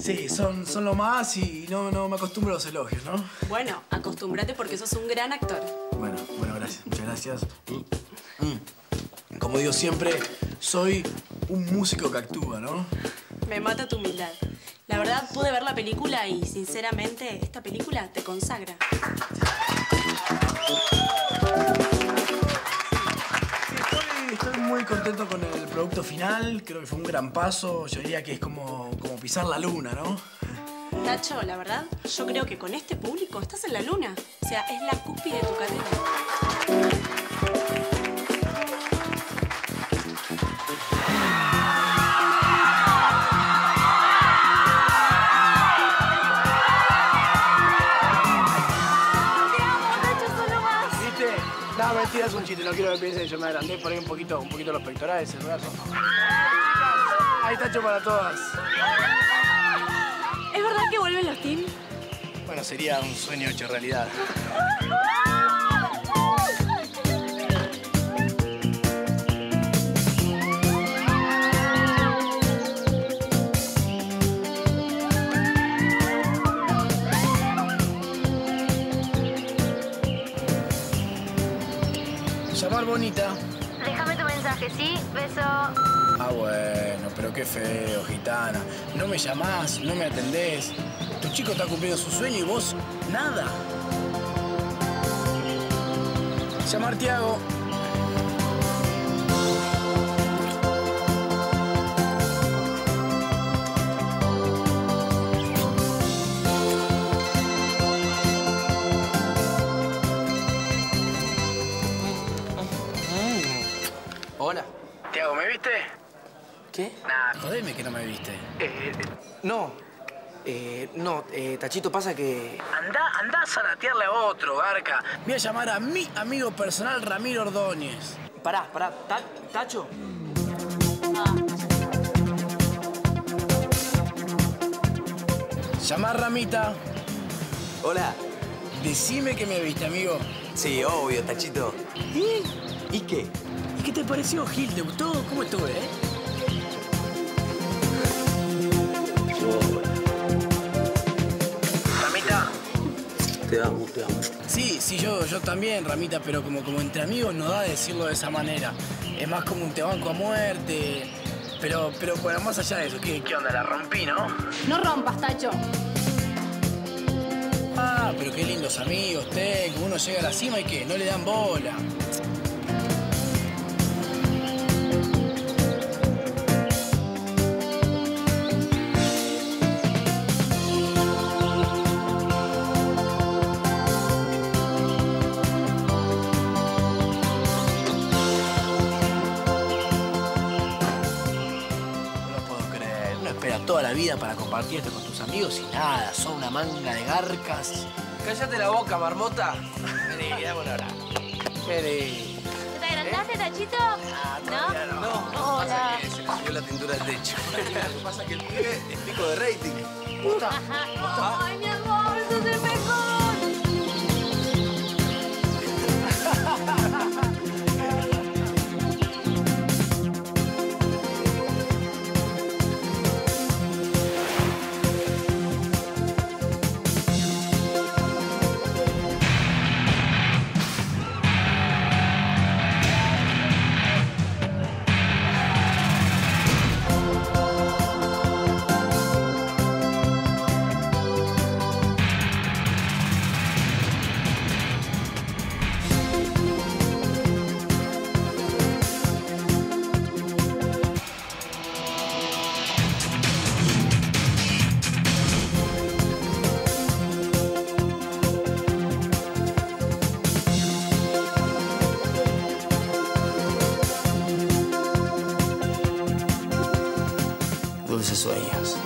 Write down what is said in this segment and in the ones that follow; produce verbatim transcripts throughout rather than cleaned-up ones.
Sí, son, son lo más y no, no me acostumbro a los elogios, ¿no? Bueno, acostúmbrate porque sos un gran actor. Bueno, bueno, gracias. Muchas gracias. Como digo siempre, soy un músico que actúa, ¿no? Me mata tu humildad. La verdad, pude ver la película y, sinceramente, esta película te consagra. Estoy muy contento con el producto final. Creo que fue un gran paso. Yo diría que es como, como pisar la luna, ¿no? Nacho, la verdad, yo creo que con este público estás en la luna. O sea, es la cúspide de tu carrera. No, mentira, es un chiste. No quiero que piensen que yo me adelanté por ahí un poquito, un poquito los pectorales, el brazo. Ahí está hecho para todas. ¿Es verdad que vuelven los teams? Bueno, sería un sueño hecho realidad. Llamar bonita. Déjame tu mensaje, ¿sí? Beso. Ah, bueno, pero qué feo, gitana. No me llamás, no me atendés. Tu chico está cumpliendo su sueño y vos, nada. Llamar Tiago. Hola. Tiago, ¿me viste? ¿Qué? Nah, jodeme que no me viste. Eh, no. Eh, no, eh, Tachito, pasa que... Andá, andá a zanatearle a otro, Garca. Voy a llamar a mi amigo personal, Ramiro Ordóñez. Pará, pará. Ta ¿Tacho? Ah. Llamar Ramita. Hola. Decime que me viste, amigo. Sí, obvio, Tachito. ¿Y? ¿Y qué? ¿Y qué te pareció, Gil? ¿Te gustó? ¿Cómo estuve, eh? Ramita. Te amo, te amo. Sí, sí, yo, yo también, Ramita, pero como, como entre amigos no da decirlo de esa manera. Es más como un te banco a muerte. Pero, pero bueno, más allá de eso, ¿qué, qué onda? La rompí, ¿no? No rompas, Tacho. Ah, pero qué lindos amigos tengo. Uno llega a la cima y ¿qué? No le dan bola. Toda la vida para compartir esto con tus amigos y nada, son una manga de garcas. Cállate la boca, marmota. Vení, dame una hora. Vení. ¿Te agrandaste, Tachito? Ah, todavía no. No, no, pasa que se le subió la pintura al techo. Lo que pasa es que el pibe es pico de rating. ¿Gusta? Ay, mi amor, sos el mejor. Dulces sueños.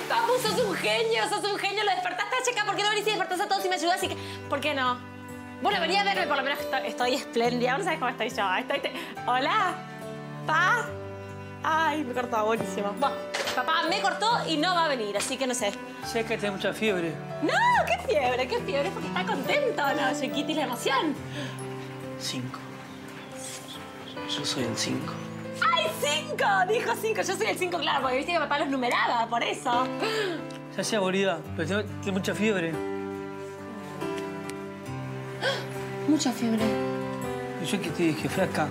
Papu, sos un genio, sos un genio. Lo despertaste a Checa. ¿Por qué no venís y despertás a todos y me ayudás? Y que... ¿Por qué no? Bueno, venía a verme, por lo menos estoy, estoy espléndida. No sabes cómo estoy yo. Estoy... Te... Hola, pa. Ay, me cortó, buenísimo. Bueno, papá me cortó y no va a venir, así que no sé. Sé que tenés mucha fiebre. No, qué fiebre, qué fiebre, porque está contento, ¿no? Chiquiti, la emoción. Cinco. Yo soy el cinco. ¡Ay, cinco! Dijo cinco. Yo soy el cinco, claro, porque viste que papá los numeraba, por eso. Ya sea aburrida, pero tengo, tengo mucha fiebre. Mucha fiebre. ¿Y yo qué te dije, flaca?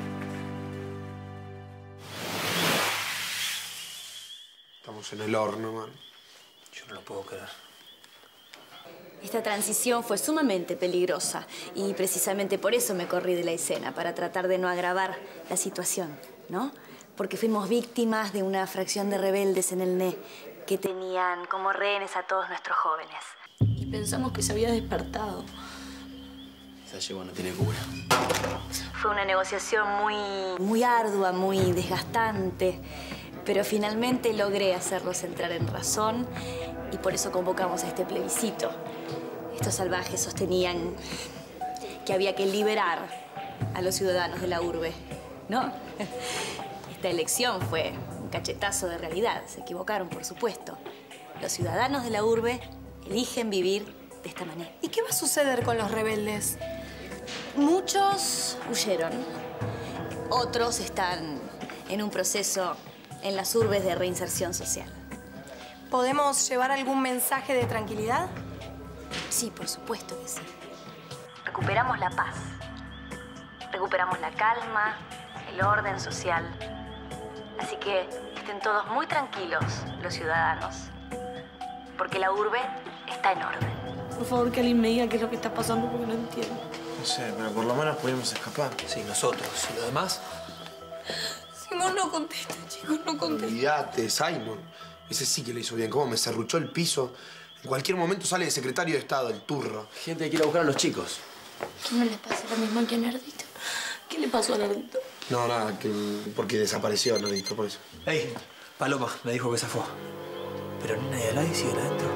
Estamos en el horno, man. Yo no lo puedo creer. Esta transición fue sumamente peligrosa y precisamente por eso me corrí de la escena, para tratar de no agravar la situación, ¿no? Porque fuimos víctimas de una fracción de rebeldes en el N E que tenían como rehenes a todos nuestros jóvenes. Y pensamos que se había despertado. Esa yegua no tiene cura. Fue una negociación muy, muy ardua, muy desgastante, pero finalmente logré hacerlos entrar en razón y por eso convocamos a este plebiscito. Estos salvajes sostenían que había que liberar a los ciudadanos de la urbe, ¿no? Esta elección fue un cachetazo de realidad. Se equivocaron, por supuesto. Los ciudadanos de la urbe eligen vivir de esta manera. ¿Y qué va a suceder con los rebeldes? Muchos huyeron. Otros están en un proceso en las urbes de reinserción social. ¿Podemos llevar algún mensaje de tranquilidad? Sí, por supuesto que sí. Recuperamos la paz. Recuperamos la calma, el orden social. Así que estén todos muy tranquilos, los ciudadanos. Porque la urbe está en orden. Por favor, que alguien me diga qué es lo que está pasando porque no entiendo. No sé, pero por lo menos podemos escapar. Sí, nosotros. ¿Y los demás? Simón no contesta, chicos, no contesta. Olvídate, Simon. Ese sí que le hizo bien. Cómo me serruchó el piso. En cualquier momento sale el secretario de Estado, el turro. Gente que quiere buscar a los chicos. ¿Qué no le pasa lo mismo que a Nardito? ¿Qué le pasó a Nardito? No, nada, que porque desapareció, no listo, por eso. Ey, Paloma me dijo que se fue. Pero nadie la sigue adentro.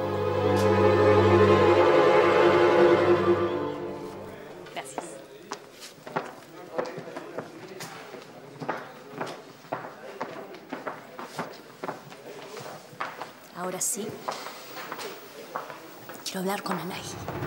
Gracias. Ahora sí, quiero hablar con Anay.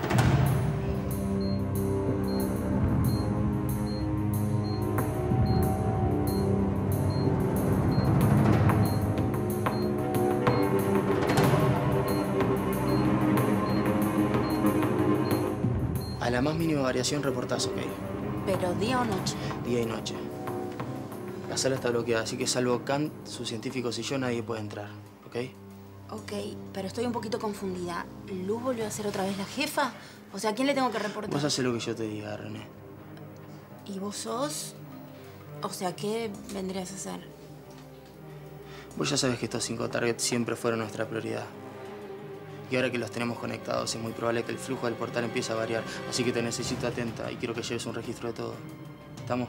A la más mínima variación reportás, ¿ok? ¿Pero día o noche? Día y noche. La sala está bloqueada, así que salvo Kant, sus científicos y yo, nadie puede entrar, ¿ok? Ok, pero estoy un poquito confundida. ¿Luz volvió a ser otra vez la jefa? O sea, ¿a quién le tengo que reportar? Vos haces lo que yo te diga, René. ¿Y vos sos? O sea, ¿qué vendrías a hacer? Vos ya sabes que estos cinco targets siempre fueron nuestra prioridad. Y ahora que los tenemos conectados, es muy probable que el flujo del portal empiece a variar. Así que te necesito atenta y quiero que lleves un registro de todo. ¿Estamos?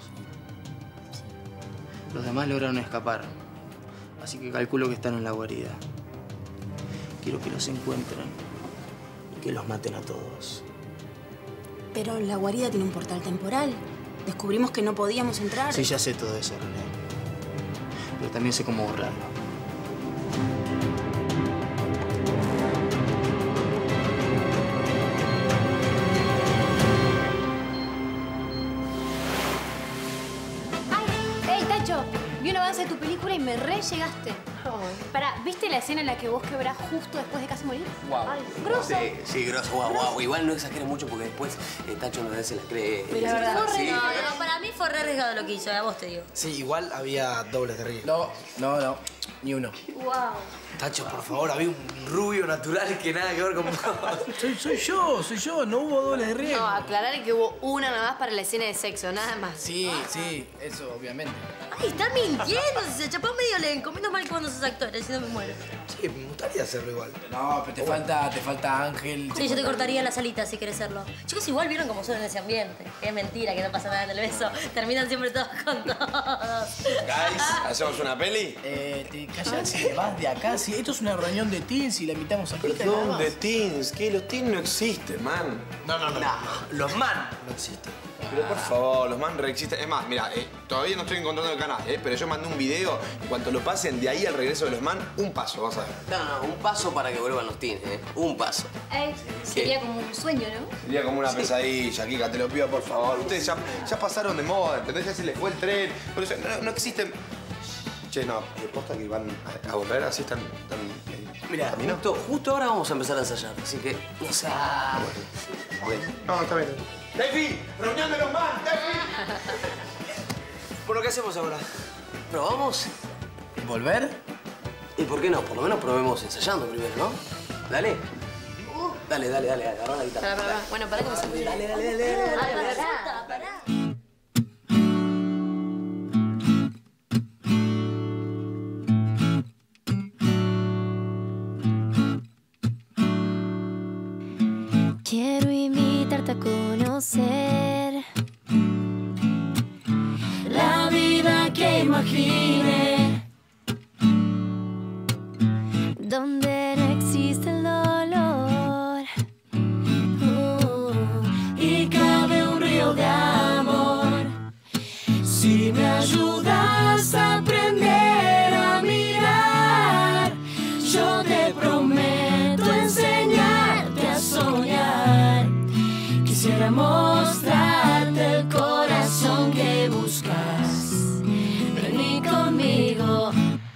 Los demás lograron escapar. Así que calculo que están en la guarida. Quiero que los encuentren y que los maten a todos. Pero la guarida tiene un portal temporal. Descubrimos que no podíamos entrar. Sí, ya sé todo eso, René. Pero también sé cómo borrarlo. ¡Ey, Tacho! Vi un avance de tu película y me re llegaste. Pará, ¿viste la escena en la que vos quebrás justo después de casi morir? Wow. Ay, grosso. Sí, sí, grosso, guau, guau. Igual no exageres mucho porque después eh, Tacho no se la cree. Pero la verdad, sí. no, no, para mí fue re arriesgado lo que hizo, a vos te digo. Sí, igual había dobles de riesgo. No, no, no. Ni uno. Wow. Tacho, por favor, había un rubio natural que nada que ver con vos. Soy, soy yo, soy yo. No hubo dobles de riesgo. No, aclarar que hubo una nada más para la escena de sexo, nada más. Sí, sí, eso obviamente. Ay, está mintiendo. Si se chapó medio elenco. Menos mal cuando sos actor, si no me muero. Sí, me gustaría hacerlo igual. No, pero te falta, te falta Ángel. Sí, yo te cortaría la salita si querés serlo. Chicos, igual vieron cómo son en ese ambiente. Que es mentira, que no pasa nada en el beso. Terminan siempre todos con todos. Guys, ¿hacemos una peli? Eh, te cállate, vas de acá. Si esto es una reunión de teens y la invitamos aquí. Perdón, de teens. ¿Qué? Los teens no existen, man. No, no, no. no. Los man no existen. Pero por favor, los man reexisten. Es más, mira, eh, todavía no estoy encontrando el canal, eh, pero yo mandé un video y cuando lo pasen de ahí al regreso de los man, un paso, vas a ver. No, no, un paso para que vuelvan los teens, ¿eh? Un paso. Eh, sería como un sueño, ¿no? Sería como una Sí. pesadilla, Kika, te lo pido por favor. Ustedes ya, ya pasaron de moda, ¿entendés? Ya se les fue el tren. Por eso no, no existen. Che, no, ¿me posta que van a, a volver así tan. tan eh, Mira, camino? justo, justo ahora vamos a empezar a ensayar, así que no sé. Ah, bueno. No, está bien. ¡Defi! ¡Reunión de los man! ¡Defi! Bueno, ¿qué hacemos ahora? ¿Probamos? ¿Volver? ¿Y por qué no? Por lo menos probemos ensayando primero, ¿no? Dale. Dale, dale, dale, agarrá la guitarra. Pará, pará, pará. Bueno, pará que me sacude. Dale, dale, dale, dale, dale. Ay, pará, pará. Quiero invitarte a conocer la vida que imaginé, donde no existe el dolor uh, y cabe un río de amor. Si me ayudas a aprender a mirar, yo te prometo enseñarte a soñar. Quisiera mostrarte el corazón que buscas. Vení conmigo.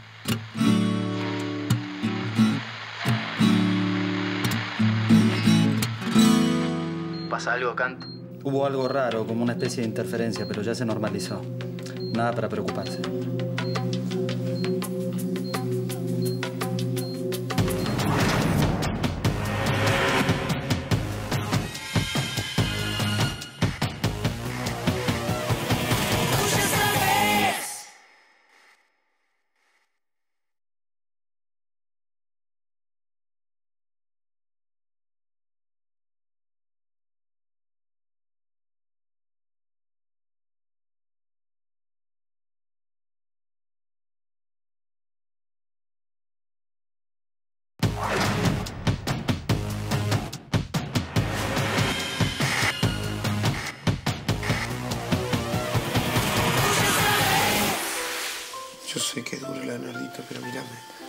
¿Pasa algo, Kant? Hubo algo raro, como una especie de interferencia, pero ya se normalizó. Nada para preocuparse. Yo sé que es duro la nerdito, pero mírame.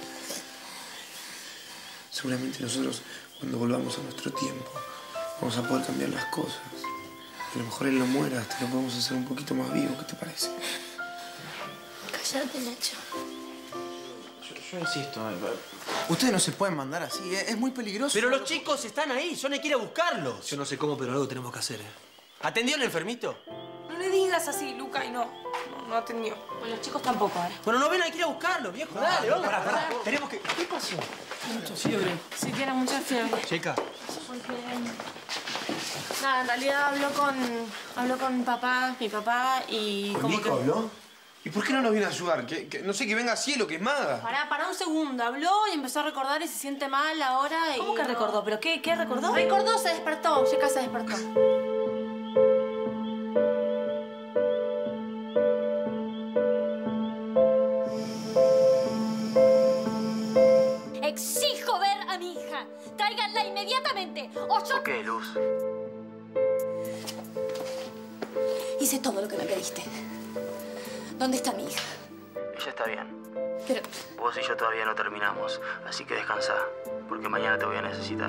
Seguramente nosotros, cuando volvamos a nuestro tiempo, vamos a poder cambiar las cosas. A lo mejor él no muera, hasta lo podemos hacer un poquito más vivo. ¿Qué te parece? Cállate, Nacho. Yo, yo insisto. eh, Ustedes no se pueden mandar así, ¿eh? Es muy peligroso. Pero los chicos están ahí, yo no quiero buscarlos. Yo no sé cómo, pero algo tenemos que hacer, ¿eh? ¿Atendió el enfermito? No le digas así, Luca, y no. No, no atendió. Bueno, los chicos tampoco, ¿eh? Bueno, no ven, hay que ir a buscarlos, viejo. Dale, vamos. Pará, pará. Tenemos que... ¿Qué pasó? Mucha fiebre. Sí, tiene mucha fiebre. Checa. Nada, en realidad habló con... Habló con papá, mi papá, y... ¿Con como Nico que... habló? ¿Y por qué no nos viene a ayudar? Que, que- no sé, que venga Cielo, que es maga. Pará, pará un segundo. Habló y empezó a recordar y se siente mal ahora y... ¿Cómo que no- recordó? ¿Pero qué? ¿Qué recordó? Recordó, se despertó. Checa se despertó. Exijo ver a mi hija. Tráiganla inmediatamente. O yo... Ok, Luz. Hice todo lo que me pediste. ¿Dónde está mi hija? Ella está bien. Pero... Vos y yo todavía no terminamos, así que descansa, porque mañana te voy a necesitar.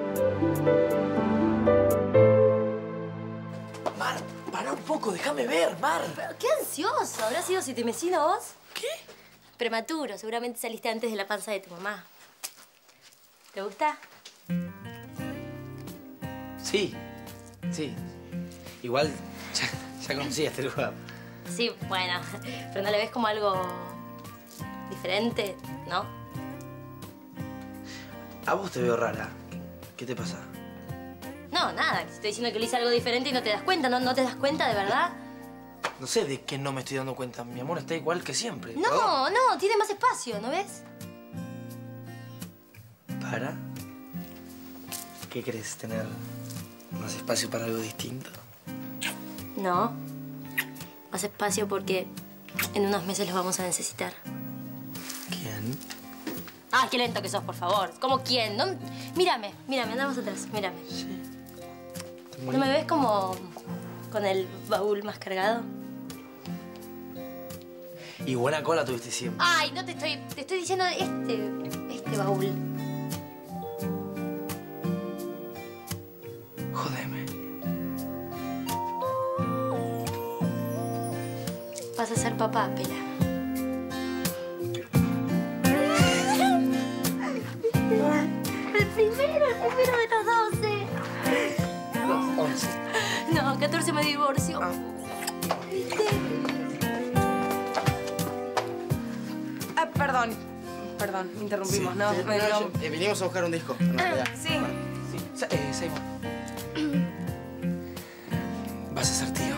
Mar, para un poco, déjame ver, Mar. Pero qué ansioso. ¿Habrás sido sitemesino vos? ¿Qué? Prematuro. Seguramente saliste antes de la panza de tu mamá. ¿Te gusta? Sí, sí. Igual ya, ya conocía este lugar. Sí, bueno. Pero no le ves como algo diferente, ¿no? A vos te veo rara. ¿Qué te pasa? No, nada. Te estoy diciendo que le hice algo diferente y no te das cuenta. ¿No, no te das cuenta de verdad? No sé de qué no me estoy dando cuenta. Mi amor está igual que siempre. No, no. Tiene más espacio, ¿no ves? ¿Para? ¿Qué querés? ¿Tener más espacio para algo distinto? No. Más espacio porque en unos meses los vamos a necesitar. ¿Quién? Ay, qué lento que sos, por favor. ¿Cómo quién? No... Mírame, mírame, andamos atrás, mírame. Sí. ¿No me ves como con el baúl más cargado? Y buena cola tuviste siempre. Ay, no te estoy... Te estoy diciendo este... Este baúl. Jodeme. Vas a ser papá, Pela. El primero, el primero de los doce. Los once. No, catorce me divorcio. ¿Viste? Ah, perdón. Perdón, interrumpimos, Sí, ¿no? sí, Me no, dio- yo- eh, vinimos a buscar un disco. en realidad. Sí. Sí. Sa- eh, Simon. Vas a ser tío.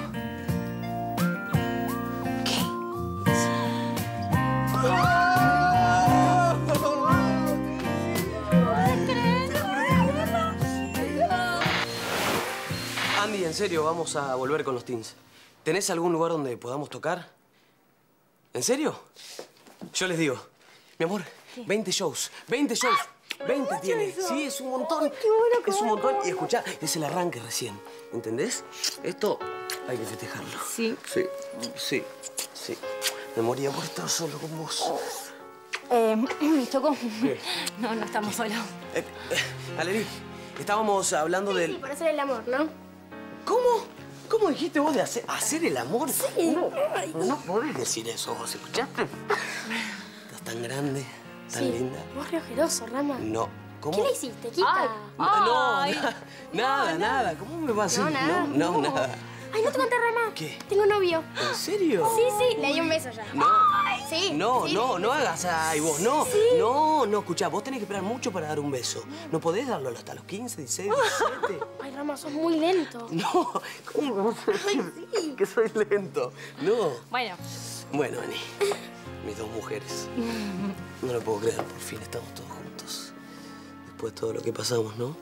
Andy, en serio, vamos a volver con los teens. ¿Tenés algún lugar donde podamos tocar? ¿En serio? Yo les digo, mi amor, veinte shows, veinte shows, veinte tiene. Sí, es un montón. Es un montón. Y escuchá, es el arranque recién, ¿entendés? Esto hay que festejarlo. Sí. Sí, sí, sí. Me moría por estar solo con vos. Eh, ¿Choco? ¿Qué? No, no estamos solos. Eh, eh, Aleri, estábamos hablando Sí, del... por hacer el amor, ¿no? ¿Cómo? ¿Cómo dijiste vos de hacer, hacer el amor? Sí. No, no podés decir eso, ¿vos escuchaste? Estás tan grande, tan Sí. linda. Vos re ojeroso, Rama. No, ¿cómo? ¿Qué le hiciste, Kika? No, Ay. na- nada, nada. ¿Cómo me vas a No, hacer? nada. No, no, nada. Ay, no te conté, Rama. ¿Qué? Tengo novio. ¿En serio? Sí, sí, le di un beso ya. No. Sí. No, sí. no, no hagas ay, vos, no. Sí. No, no, escuchá, vos tenés que esperar mucho para dar un beso. No podés darlo hasta los quince, dieciséis, diecisiete. Ay, Rama, sos muy lento. No, ¿cómo me vas a decir que soy lento? No. Bueno. Bueno, Ani, mis dos mujeres. No lo puedo creer, por fin estamos todos juntos. Después de todo lo que pasamos, ¿no?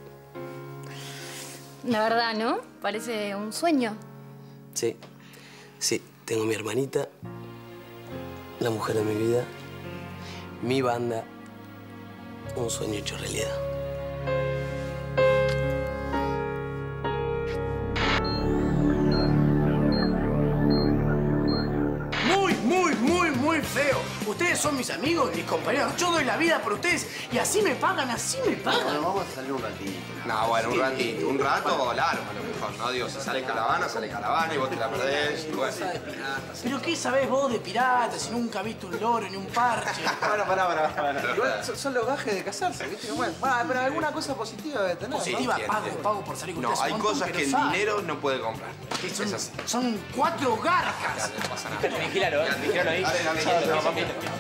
La verdad, ¿no? Parece un sueño. Sí, sí, tengo mi hermanita, la mujer de mi vida, mi banda, un sueño hecho realidad. Muy, muy, muy, muy feo. Ustedes son mis amigos, mis compañeros. Yo doy la vida por ustedes y así me pagan, así me pagan. Bueno, vamos a salir un ratito. No, bueno, un ratito. Un rato largo a lo mejor, ¿no? Digo, si sale caravana, sale caravana y vos te la perdés. y Bueno. ¿Pero qué sabés vos de piratas si nunca viste un loro ni un parche? Bueno, pará, pará, pará. Igual son, son los gajes de casarse, ¿viste? Bueno, ah, pero alguna cosa positiva debe tener, Positiva, ¿no? pago, pago por salir con No, ustedes. hay un montón, cosas pero que el saben. dinero no puede comprar. Que son, Es así. son cuatro garcas. No pasa nada. Vigílalo, ¿eh? Vigílalo ahí. Dale, dale, Chao, dale, chao, dale. papito.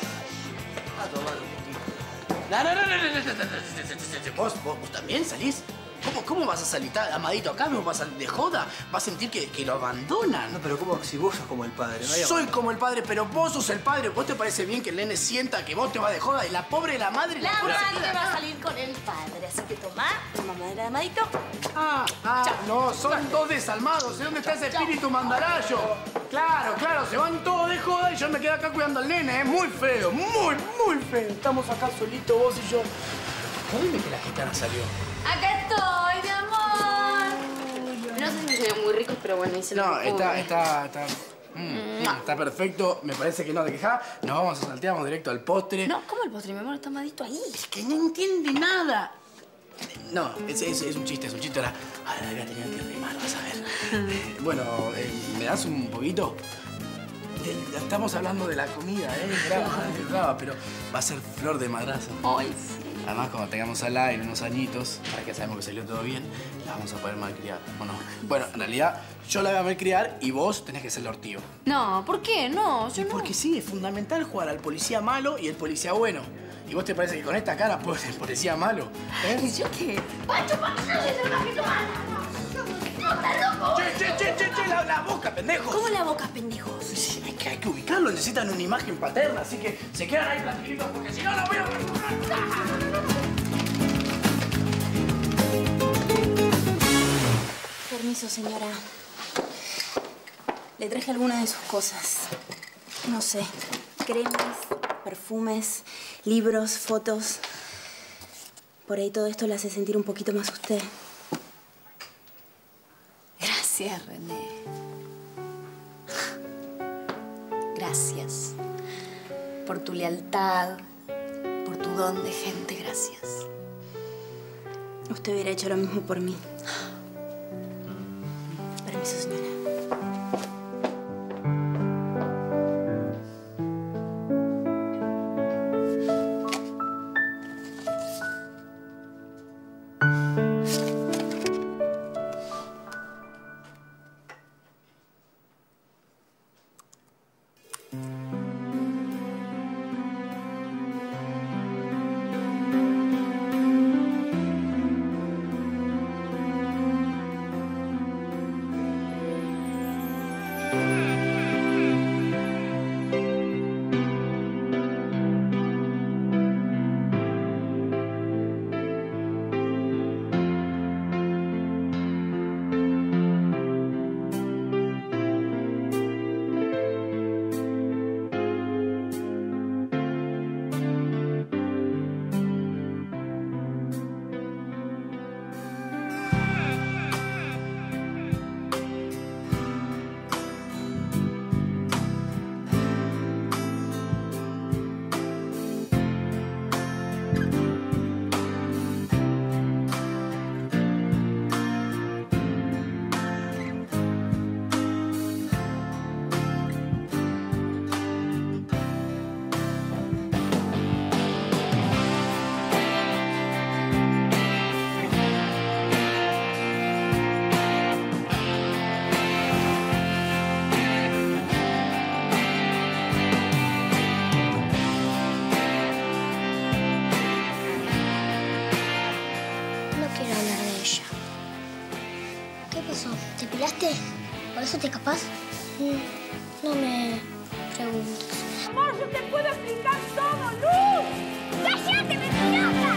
No, no, no, no, no, no, no, no, no, no. ¿Vos, vos, vos también salís? ¿Cómo, ¿Cómo vas a salir? ¿Está Amadito acá? ¿Me vas a salir de joda? ¿Vas a sentir que, que lo abandonan? No, pero ¿cómo si vos sos como el padre? No hay Soy como el padre, pero vos sos el padre. ¿Vos te parece bien que el nene sienta que vos te vas de joda? Y la pobre la madre... La pobre se madre queda va a acá. salir con el padre, así que tomá la mamadera de Amadito. Ah, ah, no, son dos desalmados. ¿De dónde está ese espíritu mandarayo? Claro, claro, se van todos de joda y yo me quedo acá cuidando al nene. Es muy feo, muy, muy feo. Estamos acá solitos vos y yo. No dime que la gitana salió. Acá estoy, mi amor. No sé si se ven muy ricos, pero bueno, hice lo No, que está, pude. está, está... mm, mm, está perfecto. Me parece que no te quejás. Nos vamos a saltear, vamos directo al postre. No, ¿cómo el postre, mi amor? Está Amadito ahí. Es que no entiende nada. No, es, es, es un chiste, es un chiste. Ahora, ahora voy a tener que remar, vas a ver. Eh, bueno, eh, ¿me das un poquito? Eh, Estamos hablando de la comida, ¿eh? Brava, eh, brava, pero va a ser flor de madrazo. Ay, sí. Además, cuando tengamos al aire unos añitos, para que sabemos que salió todo bien, la vamos a poder malcriar, ¿o no? Bueno, en realidad, yo la voy a malcriar y vos tenés que ser el ortigo. No, ¿por qué? No, yo Y no. porque sí, es fundamental jugar al policía malo y el policía bueno. ¿Y vos te parece que con esta cara puedo ser el policía malo? ¿Eh? ¿Y yo qué? ¡Pacho, Pacho, no no, no, no, está loco! ¡Che, che, che, che, che! La, la boca, pendejos! ¿Cómo la boca, pendejos? Sí, sí, hay que, hay que ubicarlo, necesitan una imagen paterna, así que se quedan ahí tranquilitos porque si no, no voy a... Permiso, señora. Le traje algunas de sus cosas. No sé, cremas, perfumes. perfumes, libros, fotos. Por ahí todo esto le hace sentir un poquito más usted. Gracias, René. Gracias por tu lealtad, por tu don de gente. Gracias. Usted hubiera hecho lo mismo por mí. Permiso, señora. ¿Te peleaste? ¿Por eso te escapás? Mm, no me preguntes. Amor, yo te puedo explicar todo, Luz. ¡Cállate, mentirosa!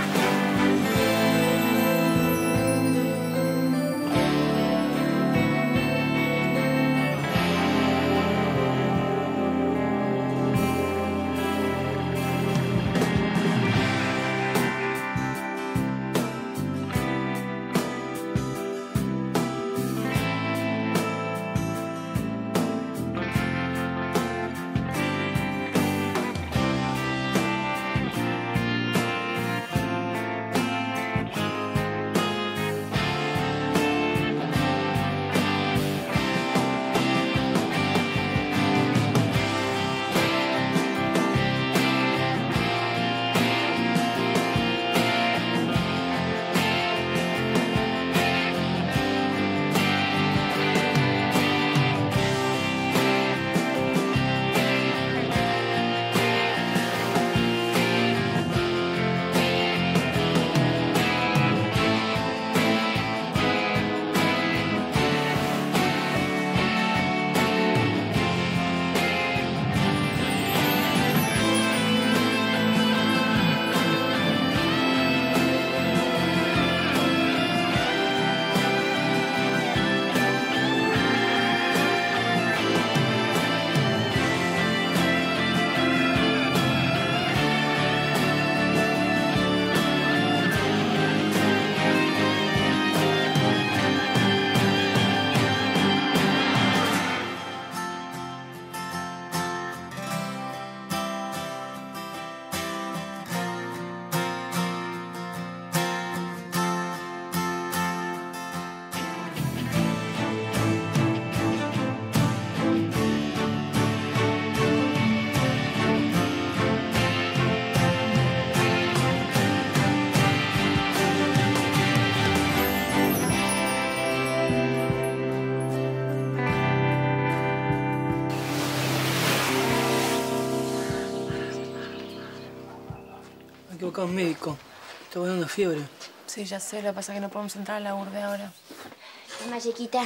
Equivocado médico. Te voy dando fiebre. Sí, ya sé. Lo que pasa es que no podemos entrar a la urbe ahora. Toma, chiquita.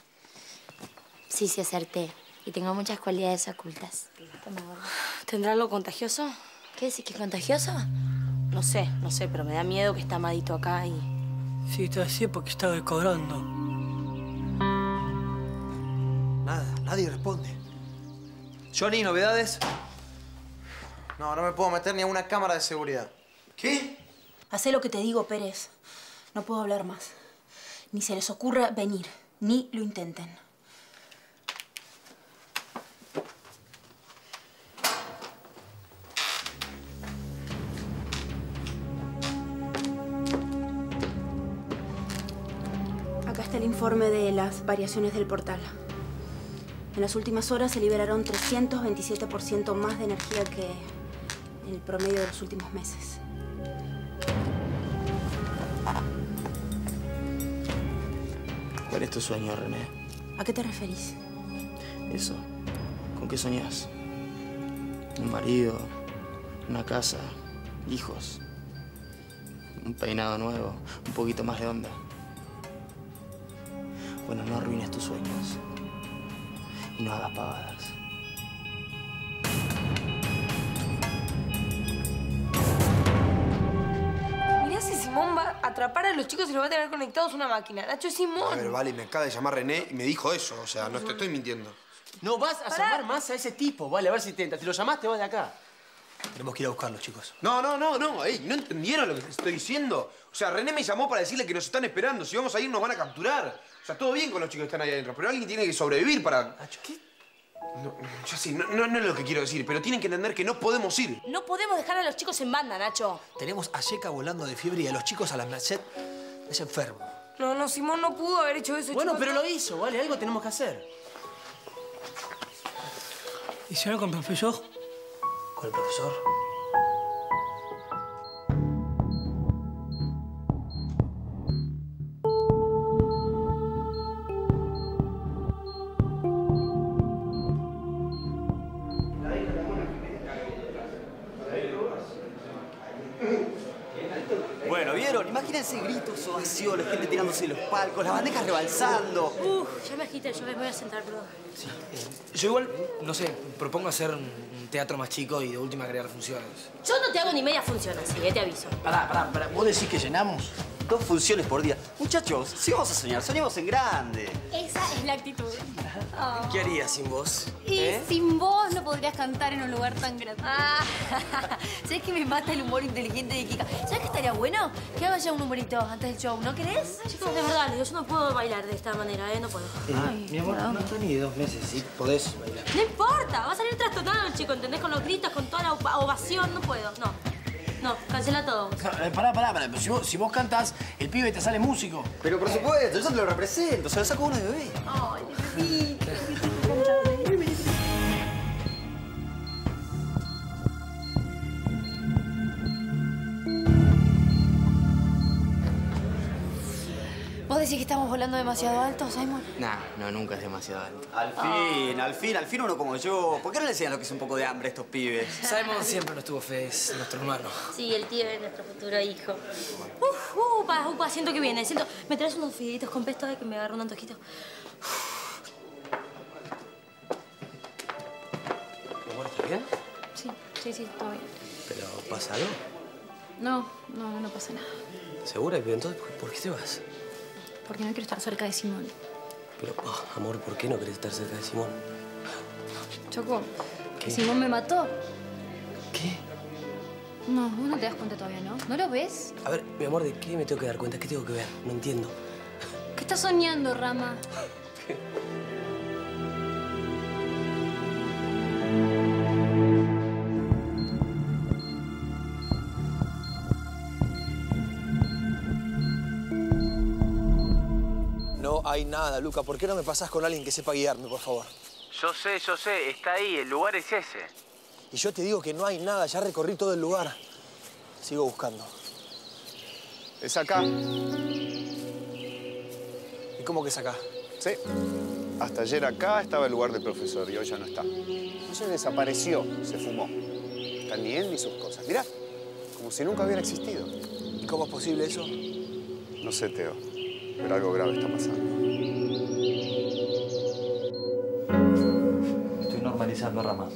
Sí, sí, acerté. Y tengo muchas cualidades ocultas. Toma, gorda. ¿Tendrá algo contagioso? ¿Qué decís que es contagioso? No sé, no sé, pero me da miedo que está Amadito acá y... Sí, está así porque estaba cobrando. Nada, nadie responde. Johnny, ¿novedades? No, no me puedo meter ni a una cámara de seguridad. ¿Qué? Hacé lo que te digo, Pérez. No puedo hablar más. Ni se les ocurra venir, ni lo intenten. Acá está el informe de las variaciones del portal. En las últimas horas se liberaron trescientos veintisiete por ciento más de energía que el promedio de los últimos meses. ¿Cuál es tu sueño, René? ¿A qué te referís? Eso. ¿Con qué soñás? Un marido, una casa, hijos, un peinado nuevo, un poquito más de onda. Bueno, no arruines tus sueños y no hagas pavadas. Mirá si Simón va a atrapar a los chicos y los va a tener conectados a una máquina. Nacho, es Simón. A ver, vale, me acaba de llamar René y me dijo eso. O sea, no te estoy mintiendo. No vas a llamar más a ese tipo, vale, a ver si intenta. Si lo llamaste, vas de acá. Tenemos que ir a buscarlos, chicos. No, no, no, no. Ey, ¿no entendieron lo que les estoy diciendo? O sea, René me llamó para decirle que nos están esperando. Si vamos a ir, nos van a capturar. O sea, todo bien con los chicos que están ahí adentro, pero alguien tiene que sobrevivir para... ¿Qué? No, ya sé, no, no, no es lo que quiero decir, pero tienen que entender que no podemos ir. No podemos dejar a los chicos en banda, Nacho. Tenemos a Yeka volando de fiebre y a los chicos a la merced de ese enfermo. No, no, Simón no pudo haber hecho eso. Bueno, chicos. pero lo hizo, vale, algo tenemos que hacer. ¿Y si no con el profesor? ¿Con el profesor? Bueno, ¿vieron? Imagínense gritos, ovaciones, gente tirándose de los palcos, las bandejas rebalsando. Uf, ya me agité, yo me voy a sentar, perdón. Yo igual, no sé, propongo hacer un teatro más chico y de última crear funciones. Yo no te hago ni media función así, eh, te aviso. Pará, pará, pará. ¿Vos decís que llenamos? Dos funciones por día. Muchachos, si vamos a soñar, soñemos en grande. Esa es la actitud. Oh. ¿Qué harías sin vos? Y ¿Eh? sin vos no podrías cantar en un lugar tan grande. Ah, ¿sabes que me mata el humor inteligente de Kika? ¿Sabes qué estaría bueno? Que haga ya un numerito antes del show, ¿no querés? Chicos, de verdad, les digo, yo no puedo bailar de esta manera, ¿eh? No puedo. Ay, mi amor, no está ni dos meses, sí, podés bailar. No importa, va a salir trastornado el chico, ¿entendés? Con los gritos, con toda la ovación, no puedo, no. No, cancela todo. Eh, pará, pará, pará. Si vos, si vos cantás, el pibe te sale músico. Pero por supuesto, yo te lo represento, se lo saco uno de bebé. Ay, sí. ¿Vos decís que estamos volando demasiado alto, Simon? Nah, no, nunca es demasiado alto. Al fin, al fin, al fin uno como yo. ¿Por qué no le enseñan lo que es un poco de hambre a estos pibes? Simon siempre nos tuvo fe, es nuestro hermano. Sí, el tío es nuestro futuro hijo. Uf, upa, upa, siento que viene, siento... ¿Me traes unos fideitos con pesto de que me agarro un antojito? ¿Mi amor, estás bien? Sí, sí, sí, todo bien. ¿Pero pasa algo? No, no, no pasa nada. ¿Segura? ¿Pero entonces por, por qué te vas? Porque no quiero estar cerca de Simón. Pero, oh, amor, ¿por qué no querés estar cerca de Simón? Choco, ¿Qué? que Simón me mató. ¿Qué? No, vos no te das cuenta todavía, ¿no? ¿No lo ves? A ver, mi amor, ¿de qué me tengo que dar cuenta? ¿Qué tengo que ver? No entiendo. ¿Qué estás soñando, Rama? No hay nada, Luca. ¿Por qué no me pasás con alguien que sepa guiarme, por favor? Yo sé, yo sé. Está ahí. El lugar es ese. Y yo te digo que no hay nada. Ya recorrí todo el lugar. Sigo buscando. Es acá. ¿Y cómo que es acá? Sí. Hasta ayer acá estaba el lugar del profesor y hoy ya no está. No se desapareció, se fumó. No está ni él ni sus cosas. Mirá, como si nunca hubiera existido. ¿Y cómo es posible eso? No sé, Teo, pero algo grave está pasando. Estoy normalizando, Rama.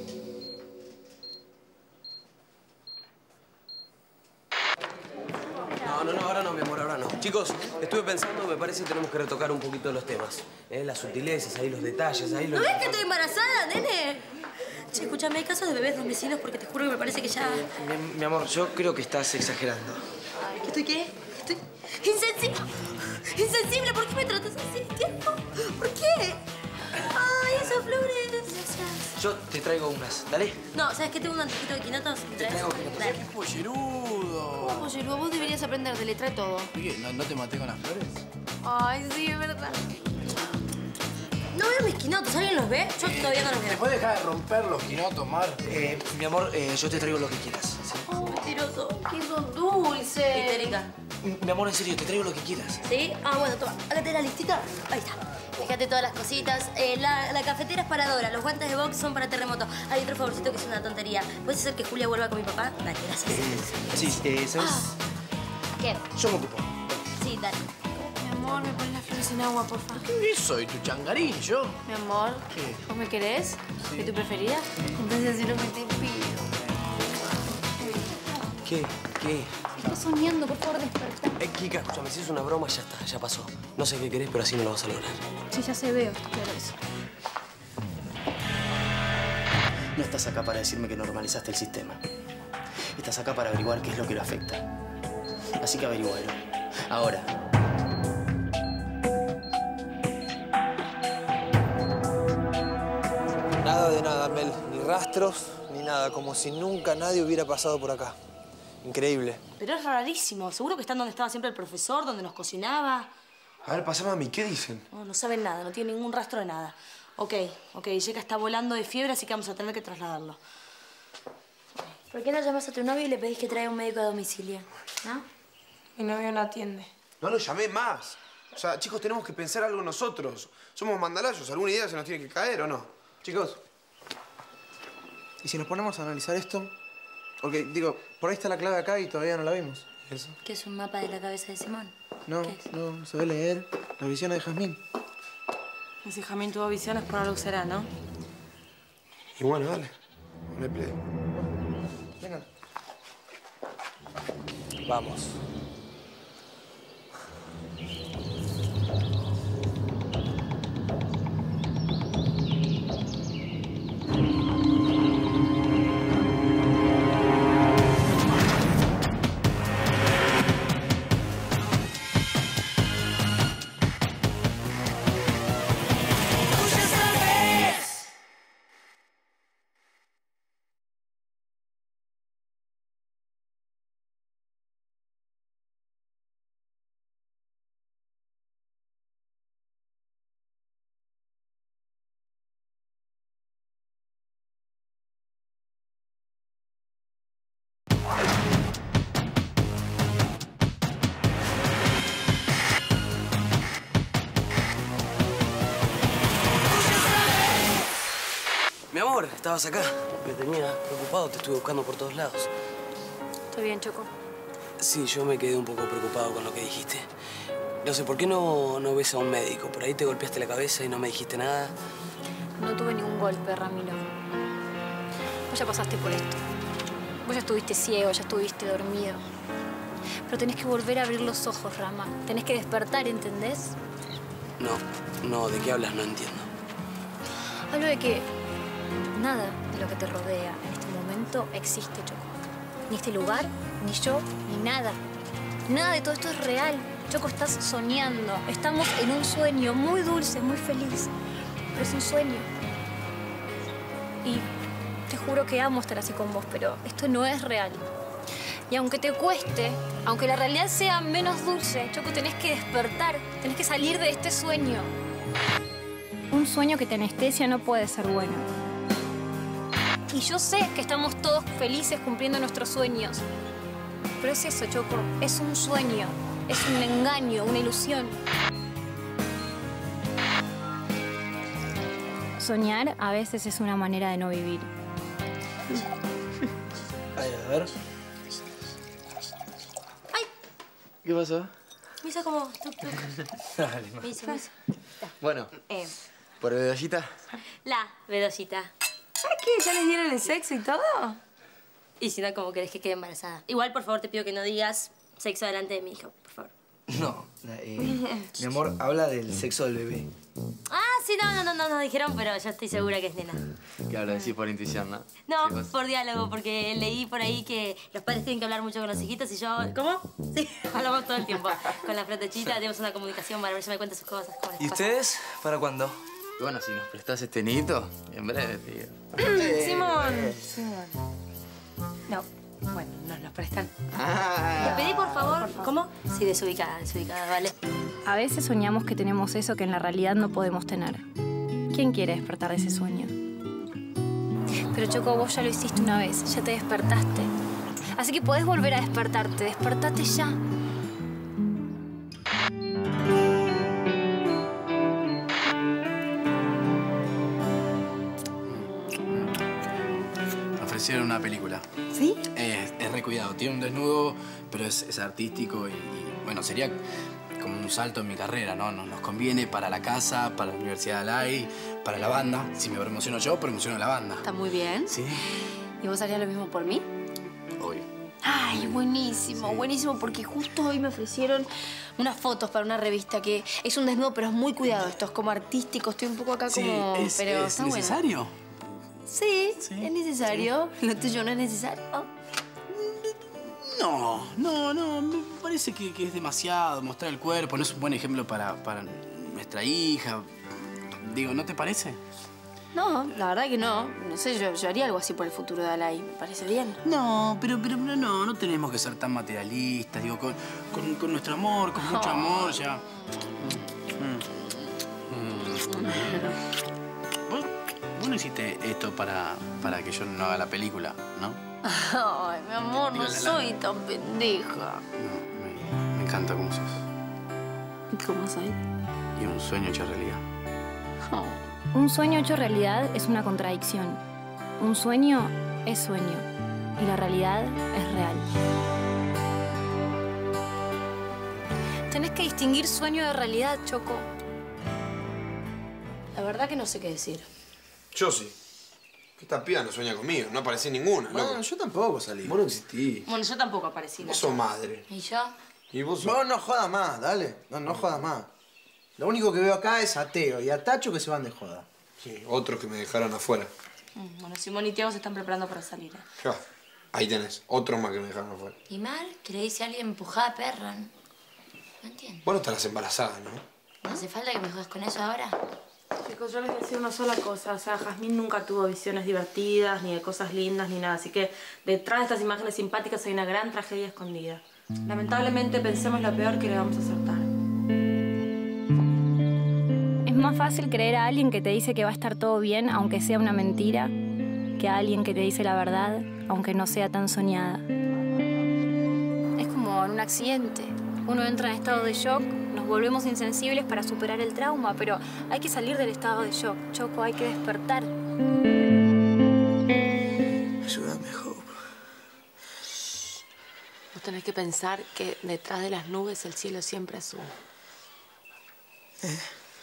No, no, no, ahora no, mi amor, ahora no. Chicos, estuve pensando, me parece que tenemos que retocar un poquito los temas. ¿Eh? Las sutilezas, ahí los detalles, ahí los... ¿No ves que estoy embarazada, nene? Che, escúchame, hay casos de bebés de los vecinos porque te juro que me parece que ya... Mi, mi amor, yo creo que estás exagerando. ¿Estoy qué? Estoy insensible. Insensible, ¿por qué me tratas así, tiempo? ¿Por qué? Ay, esas flores. Gracias. Yo te traigo unas, ¿dale? No, ¿sabes qué? Tengo un antojito de quinotos. Te traigo quinotos. ¡Qué pollerudo! ¿Cómo pollerudo? Vos deberías aprender, le trae todo. ¿Qué? ¿No, ¿No te maté con las flores? Ay, sí, es verdad. No veo mis quinotos, ¿alguien los ve? Yo todavía no los veo. ¿Te puedes dejar de romper los quinotos, Mar? Eh, mi amor, eh, yo te traigo lo que quieras. ¿Sí? Oh, mentiroso, que son dulces. Histérica. Mi amor, en serio, te traigo lo que quieras. ¿Sí? Ah, bueno, toma. Acá tenés la listita. Ahí está. Fíjate todas las cositas. Eh, la, la cafetera es para Dora, los guantes de box son para Terremoto. Hay otro favorcito que es una tontería. ¿Puedes hacer que Julia vuelva con mi papá? Dale, gracias. Eh, sí, eh, ¿sabes? Ah. ¿Qué? Yo me ocupo. Sí, dale. Mi amor, me pones las flores sin agua, por favor. ¿Qué soy? ¿Tu changarín, yo? Mi amor, ¿Qué? ¿vos me querés? Sí. ¿De tu preferida? Entonces así lo que te pido. ¿Qué? ¿Qué? Estás soñando, por favor, desperta. Eh, Kika, escúchame, si es una broma, ya está, ya pasó. No sé qué querés, pero así no lo vas a lograr. Sí, ya se veo, claro eso. No estás acá para decirme que normalizaste el sistema. Estás acá para averiguar qué es lo que lo afecta. Así que averigualo. Ahora. Nada de nada, Mel. Ni rastros, ni nada. Como si nunca nadie hubiera pasado por acá. Increíble. Pero es rarísimo. Seguro que están donde estaba siempre el profesor, donde nos cocinaba. A ver, pasa, mami, ¿qué dicen? No, no saben nada, no tienen ningún rastro de nada. Ok, ok, Yeka está volando de fiebre, así que vamos a tener que trasladarlo. ¿Por qué no llamas a tu novio y le pedís que traiga un médico a domicilio? ¿No? Mi novio no atiende. No lo llamé más. O sea, chicos, tenemos que pensar algo nosotros. Somos mandalayos. ¿Alguna idea se nos tiene que caer o no? Chicos, ¿y si nos ponemos a analizar esto? Porque, digo, por ahí está la clave acá y todavía no la vimos. ¿Eso? ¿Qué es un mapa de la cabeza de Simón? No, no, se ve leer las visiones de Jazmín. Si Jamín tuvo visiones, por algo será, ¿no? Y bueno, dale. Me play. Vengan. Vamos. Mi amor, estabas acá. Me tenía preocupado, te estuve buscando por todos lados. Estoy bien, Choco. Sí, yo me quedé un poco preocupado con lo que dijiste. No sé, ¿por qué no, no ves a un médico? Por ahí te golpeaste la cabeza y no me dijiste nada. No tuve ningún golpe, Ramiro. Vos ya pasaste por esto. Vos ya estuviste ciego, ya estuviste dormido. Pero tenés que volver a abrir los ojos, Rama. Tenés que despertar, ¿entendés? No, no, ¿de qué hablas? No entiendo. Hablo de que nada de lo que te rodea en este momento existe, Choco. Ni este lugar, ni yo, ni nada. Nada de todo esto es real. Choco, estás soñando. Estamos en un sueño muy dulce, muy feliz. Pero es un sueño. Y te juro que amo estar así con vos, pero esto no es real. Y aunque te cueste, aunque la realidad sea menos dulce, Choco, tenés que despertar. Tenés que salir de este sueño. Un sueño que te anestesia no puede ser bueno. Y yo sé que estamos todos felices cumpliendo nuestros sueños. Pero es eso, Choco. Es un sueño. Es un engaño, una ilusión. Soñar a veces es una manera de no vivir. Ay, a ver. ¡Ay! ¿Qué pasó? Me hizo como... tuc, tuc. Dale, Me hizo, me hizo. Bueno, Eh, ¿por bedollita? la bedosita. ¿Sabes qué? ¿Ya les dieron el sexo y todo? Y si no, ¿cómo querés que quede embarazada? Igual, por favor, te pido que no digas sexo delante de mi hija, por favor. No, eh, mi amor, habla del sexo del bebé. Ah, sí, no, no, no, no nos dijeron, pero yo estoy segura que es nena. Claro, decís por intuición, ¿no? No, Sí, vos- por diálogo, porque leí por ahí que los padres tienen que hablar mucho con los hijitos y yo... ¿Cómo? Sí, hablamos todo el tiempo. Con la flotechita tenemos una comunicación para ver si me cuenta sus cosas. cómo les ¿Y pasa. ustedes? ¿Para cuándo? Bueno, si nos prestás este nidito, en breve, tío. Simón. Simón. No, bueno, nos lo prestan. ¿Le pedí, por favor? ¿Cómo? Sí, desubicada, desubicada, vale. A veces soñamos que tenemos eso que en la realidad no podemos tener. ¿Quién quiere despertar de ese sueño? Pero Choco, vos ya lo hiciste una vez, ya te despertaste. Así que podés volver a despertarte, despertate ya. Me ofrecieron una película. ¿Sí? Es, es re cuidado. Tiene un desnudo, pero es, es artístico y, y, bueno, sería como un salto en mi carrera, ¿no? Nos, nos conviene para la casa, para la Universidad de Alay, para la banda. Si me promociono yo, promociono la banda. Está muy bien. Sí, ¿Y vos harías lo mismo por mí? obvio. Ay, buenísimo, buenísimo, porque justo hoy me ofrecieron unas fotos para una revista que es un desnudo, pero es muy cuidado. Esto es como artístico, estoy un poco acá Sí, como... es, pero es está bueno. necesario. Sí, es necesario. Lo tuyo no es necesario. No, no, no. Me parece que, que es demasiado mostrar el cuerpo. No es un buen ejemplo para, para nuestra hija. Digo, ¿no te parece? No, la verdad que no. No sé, yo, yo haría algo así por el futuro de Alay. Me parece bien. No, pero, pero no, no, no tenemos que ser tan materialistas. Digo, con, con, con nuestro amor, con mucho Oh. amor, ya. Mm. Mm. ¿Vos, vos no hiciste esto para, para que yo no haga la película, ¿no? Ay, mi amor, no Digo, la- la- soy tan pendeja. Me encanta cómo sos. ¿Cómo soy? Y un sueño hecho realidad. Un sueño hecho realidad es una contradicción. Un sueño es sueño y la realidad es real. Tenés que distinguir sueño de realidad, Choco. La verdad que no sé qué decir. Yo sí. Que esta piba no sueña conmigo, no aparece ninguna, No, loco. yo tampoco salí. Vos no existís. Bueno, yo tampoco aparecí. Vos sos madre. ¿Y yo? Y vos sos... No, no jodas más, dale. No, no jodas más. Lo único que veo acá es a Teo y a Tacho que se van de joda. Sí, otros que me dejaron afuera. Mm, Bueno, Simón y Tiago se están preparando para salir. ¿eh? Ja, ahí tenés, otros más que me dejaron afuera. ¿Y Mar? Que le dice a alguien empujada perra. No entiendo. Vos no estarás embarazada, ¿no? ¿No hace falta que me jodas con eso ahora? Chicos, yo les voy a decir una sola cosa. O sea, Jazmín nunca tuvo visiones divertidas, ni de cosas lindas, ni nada. Así que detrás de estas imágenes simpáticas hay una gran tragedia escondida. Lamentablemente pensemos lo peor que le vamos a acertar. Es más fácil creer a alguien que te dice que va a estar todo bien, aunque sea una mentira, que a alguien que te dice la verdad, aunque no sea tan soñada. Es como en un accidente. Uno entra en estado de shock, nos volvemos insensibles para superar el trauma, pero hay que salir del estado de shock. Choco, hay que despertar. Ayúdame, Hope. Vos tenés que pensar que detrás de las nubes el cielo siempre es azul. ¿Eh?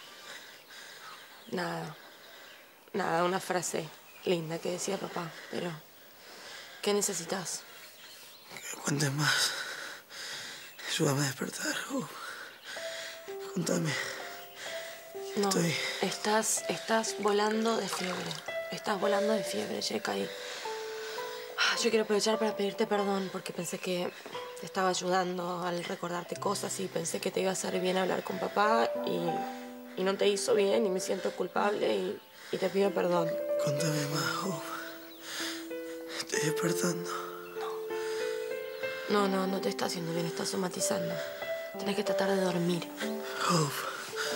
Nada. Nada, una frase linda que decía papá, pero... ¿Qué necesitas? Que me cuentes más. Ayúdame a despertar, Hope. Contame. No, Estoy... estás, estás volando de fiebre. Estás volando de fiebre, Checa, y... Ah, yo quiero aprovechar para pedirte perdón porque pensé que te estaba ayudando al recordarte cosas y pensé que te iba a hacer bien hablar con papá y, y no te hizo bien y me siento culpable y, y te pido perdón. Contame más, Hope. Estoy despertando. No, no, no te está haciendo bien, estás somatizando. Tenés que tratar de dormir. Hope.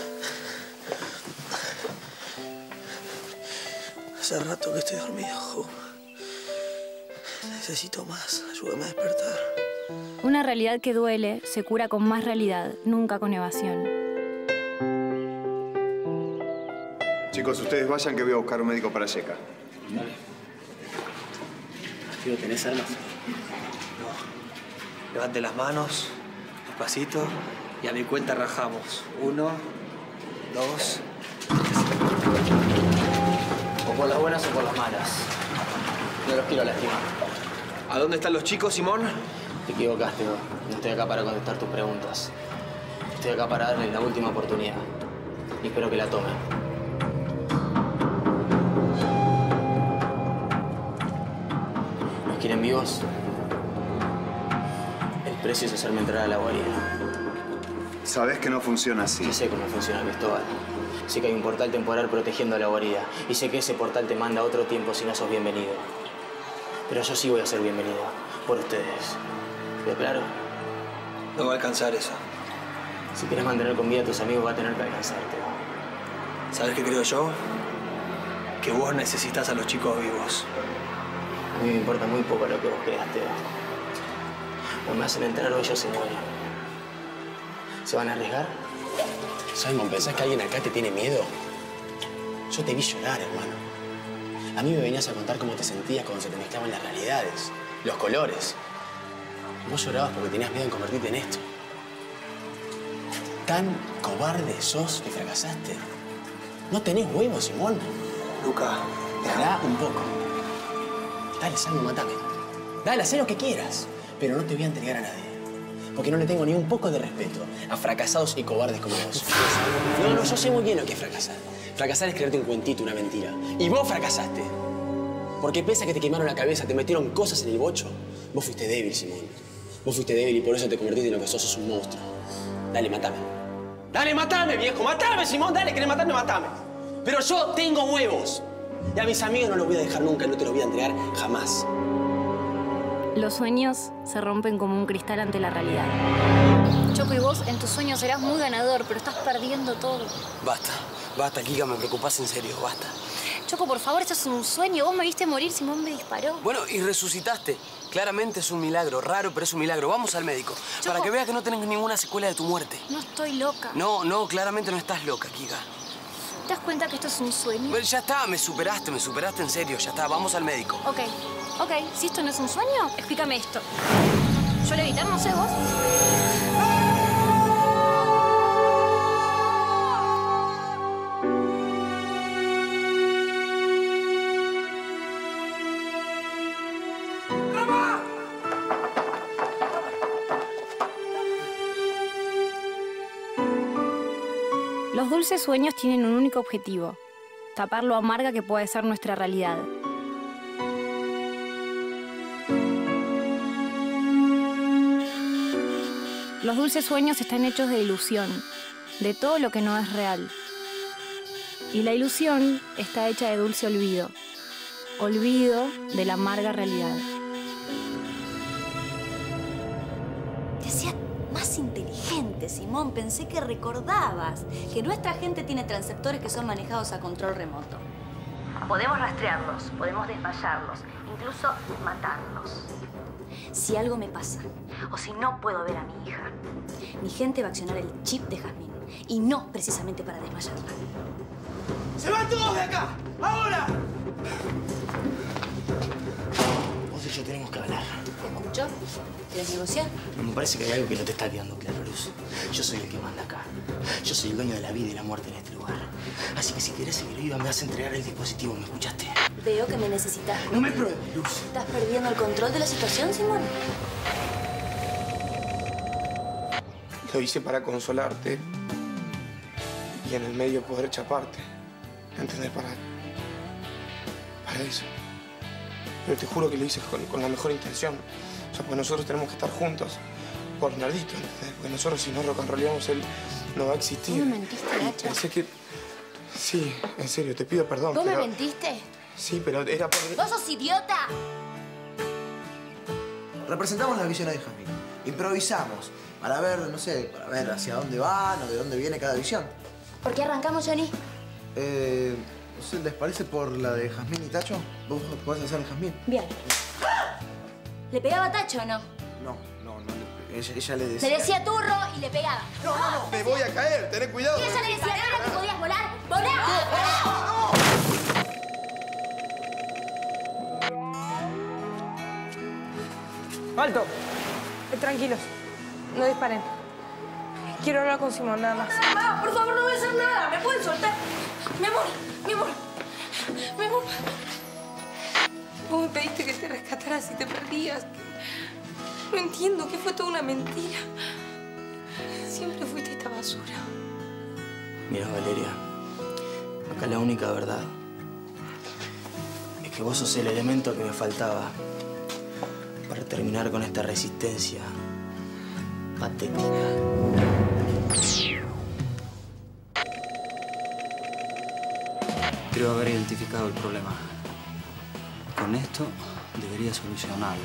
Hace rato que estoy dormido, Hope. Necesito más. Ayúdame a despertar. Una realidad que duele se cura con más realidad, nunca con evasión. Chicos, ustedes vayan que voy a buscar un médico para Checa. Dale. Tío, ¿tenés armas? Levante las manos, despacito, y a mi cuenta rajamos. Uno, dos... O por las buenas o por las malas. No los quiero lastimar. ¿A dónde están los chicos, Simón? Te equivocaste, no. No estoy acá para contestar tus preguntas. Estoy acá para darles la última oportunidad. Y espero que la tomen. ¿Los quieren vivos? El precio es hacerme entrar a la guarida. Sabes que no funciona así. Yo sé cómo funciona, Cristóbal. Sé que hay un portal temporal protegiendo a la guarida. Y sé que ese portal te manda a otro tiempo si no sos bienvenido. Pero yo sí voy a ser bienvenido. Por ustedes. ¿Quedó claro? No va a alcanzar eso. Si quieres mantener con vida a tus amigos, va a tener que alcanzarte. ¿Sabes qué creo yo? Que vos necesitas a los chicos vivos. A mí me importa muy poco lo que vos creaste. O me hacen entrar o ellos se mueren. ¿Se van a arriesgar? Simon, ¿pensás que alguien acá te tiene miedo? Yo te vi llorar, hermano. A mí me venías a contar cómo te sentías cuando se te mezclaban las realidades, los colores. Vos llorabas porque tenías miedo en convertirte en esto. ¿Tan cobarde sos que fracasaste? No tenés huevos, Simón. Luca. Pará un poco. Dale, Simon, matame. Dale, haz lo que quieras. Pero no te voy a entregar a nadie. Porque no le tengo ni un poco de respeto a fracasados y cobardes como vos. No, no, yo sé muy bien lo que es fracasar. Fracasar es creerte un cuentito, una mentira. Y vos fracasaste. Porque pese a que te quemaron la cabeza, te metieron cosas en el bocho, vos fuiste débil, Simón. Vos fuiste débil y por eso te convertiste en lo que sos, sos un monstruo. Dale, matame. Dale, matame, viejo. Matame, Simón. Dale, querés matarme, matame. Pero yo tengo huevos. Y a mis amigos no los voy a dejar nunca, no te los voy a entregar jamás. Los sueños se rompen como un cristal ante la realidad. Choco, y vos en tus sueños serás muy ganador, pero estás perdiendo todo. Basta, basta, Kika, me preocupás en serio, basta. Choco, por favor, esto es un sueño. Vos me viste morir, Simón me disparó. Bueno, y resucitaste. Claramente es un milagro, raro, pero es un milagro. Vamos al médico, Choco, para que veas que no tenés ninguna secuela de tu muerte. No estoy loca. No, no, claramente no estás loca, Kika. ¿Te das cuenta que esto es un sueño? Bueno, ya está, me superaste, me superaste en serio. Ya está, vamos al médico. Ok, ok. Si esto no es un sueño, explícame esto. Yo levitar, no sé, vos. Los dulces sueños tienen un único objetivo: tapar lo amarga que puede ser nuestra realidad. Los dulces sueños están hechos de ilusión, de todo lo que no es real. Y la ilusión está hecha de dulce olvido, olvido de la amarga realidad. Te hacía más inteligente, Simón. Pensé que recordabas que nuestra gente tiene transceptores que son manejados a control remoto. Podemos rastrearlos, podemos desmayarlos, incluso matarlos. Si algo me pasa, o si no puedo ver a mi hija, mi gente va a accionar el chip de Jazmín, y no precisamente para desmayarla. ¡Se van todos de acá! ¡Ahora! Vos y yo tenemos que hablar. ¿Me escuchó? ¿Quieres negociar? No, me parece que hay algo que no te está quedando claro, Luz. Yo soy el que manda acá. Yo soy el dueño de la vida y la muerte en este lugar. Así que si quieres seguir viva, me vas a entregar el dispositivo, ¿me escuchaste? Veo que me necesitas. No me pruebes, Luz. ¿Estás perdiendo el control de la situación, Simón? Lo hice para consolarte y en el medio poder chaparte. ¿Entendés? Para... para eso. Pero te juro que lo hice con, con la mejor intención. O sea, porque nosotros tenemos que estar juntos por Nardito, ¿entendés? Porque nosotros si no rock and rollamos, él no va a existir. ¿Vos me mentiste, Nacho? Pensé que... Sí, en serio, te pido perdón. ¿Vos pero... me mentiste? Sí, pero era por... ¡Vos sos idiota! Representamos las visiones de Jazmín. Improvisamos para ver, no sé, para ver hacia dónde van o de dónde viene cada visión. ¿Por qué arrancamos, Johnny? Eh, no sé, ¿les parece por la de Jazmín y Tacho? ¿Vos podés hacer el Jazmín? Bien. ¿Le pegaba a Tacho o no? No, no, no. Ella, ella le decía... Le decía turro y le pegaba. No, no, no. Me voy a caer. Tené cuidado. Y ella le decía, ¿no era que podías volar? ¡Volá! ¡Alto! Eh, tranquilos. No disparen. Quiero hablar con Simón, nada más. Mamá, por favor, no voy a hacer nada. ¿Me pueden soltar? Mi amor, mi amor. Mi amor. Vos me pediste que te rescataras y te perdías. No entiendo, que fue toda una mentira. Siempre fuiste y estabas basura. Mira, Valeria, acá la única verdad es que vos sos el elemento que me faltaba para terminar con esta resistencia patética. Creo haber identificado el problema. Con esto debería solucionarlo.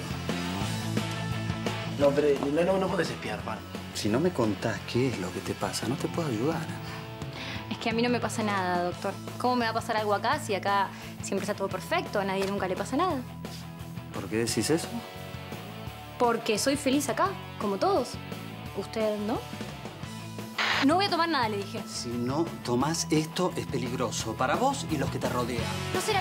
No, pero no, no, no podés espiar, Juan. Si no me contás qué es lo que te pasa, no te puedo ayudar. Es que a mí no me pasa nada, doctor. ¿Cómo me va a pasar algo acá si acá siempre está todo perfecto, a nadie nunca le pasa nada? ¿Por qué decís eso? Porque soy feliz acá, como todos. ¿Usted no? No voy a tomar nada, le dije. Si no tomás esto, es peligroso para vos y los que te rodean. No será...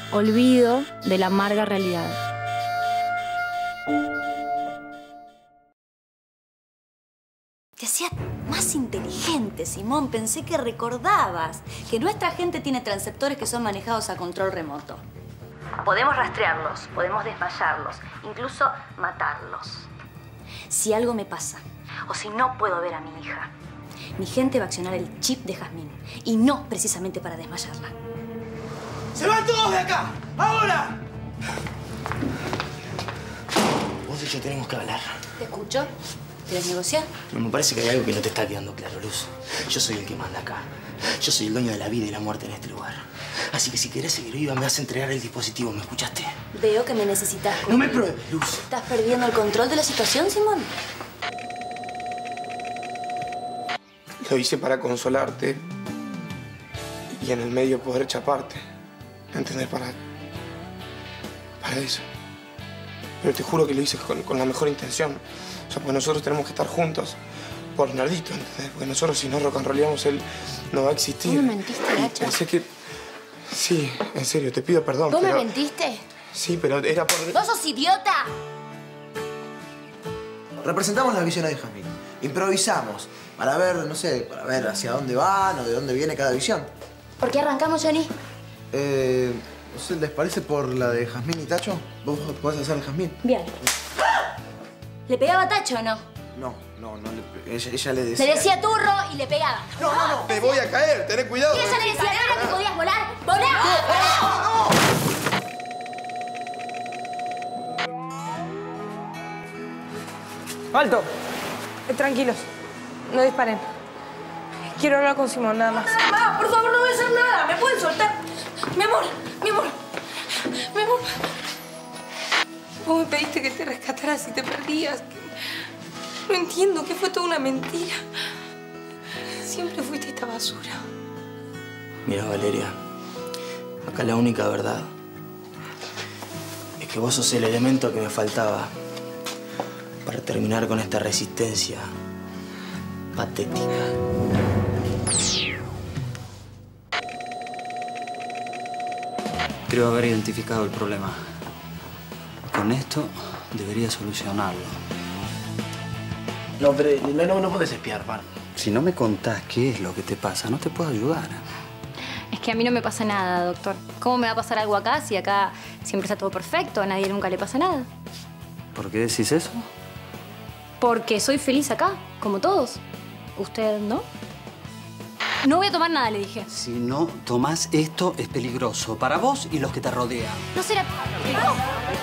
olvido de la amarga realidad. Te hacía más inteligente, Simón. Pensé que recordabas que nuestra gente tiene transceptores que son manejados a control remoto. Podemos rastrearlos, podemos desmayarlos, incluso matarlos. Si algo me pasa, o si no puedo ver a mi hija, mi gente va a accionar el chip de Jazmín, y no precisamente para desmayarla. ¡Se van todos de acá! ¡Ahora! Vos y yo tenemos que hablar. ¿Te escucho? ¿Quieres negociar? No, me parece que hay algo que no te está quedando claro, Luz. Yo soy el que manda acá. Yo soy el dueño de la vida y la muerte en este lugar. Así que si querés seguir viva, me vas a entregar el dispositivo. ¿Me escuchaste? Veo que me necesitas. No me pruebes, Luz. ¿Estás perdiendo el control de la situación, Simón? Lo hice para consolarte y en el medio poder chaparte. ¿Entendés? Para... para eso. Pero te juro que lo hice con, con la mejor intención. O sea, pues nosotros tenemos que estar juntos por Nardito, ¿entendés? Porque nosotros si no rock and rollamos, él no va a existir. ¿Vos me mentiste, Nacho? Pensé que... Sí, en serio, te pido perdón, ¿Vos pero... me mentiste? Sí, pero era por... ¡Vos sos idiota! Representamos las visiones de Jazmín. Improvisamos para ver, no sé, para ver hacia dónde van o de dónde viene cada visión. ¿Por qué arrancamos, Johnny? Eh, no sé, ¿les parece por la de Jazmín y Tacho? ¿Vos podés hacer el Jazmín? Bien. ¿Le pegaba a Tacho o no? No, no, no. Le, ella, ella le decía... Le decía turro y le pegaba. No, no, no. Me voy a caer, tené cuidado. Y ella le decía, ¿no era que podías volar? ¡Volá! ¡No, no, no! ¡Alto! Eh, tranquilos. No disparen. Quiero hablar con Simón, nada más. Mamá, por favor, no voy a hacer nada. ¿Me pueden soltar? Mi amor, mi amor. Mi amor. Vos me pediste que te rescataras y te perdías. No entiendo, que fue toda una mentira. Siempre fuiste esta basura. Mira, Valeria, acá la única verdad es que vos sos el elemento que me faltaba para terminar con esta resistencia patética. Creo haber identificado el problema. Con esto debería solucionarlo. No, pero no, no, no podés espiar, Pan. Si no me contás qué es lo que te pasa, no te puedo ayudar. Es que a mí no me pasa nada, doctor. ¿Cómo me va a pasar algo acá si acá siempre está todo perfecto? A nadie nunca le pasa nada. ¿Por qué decís eso? Porque soy feliz acá, como todos. ¿Usted no? No voy a tomar nada, le dije. Si no tomás esto, es peligroso para vos y los que te rodean. No será...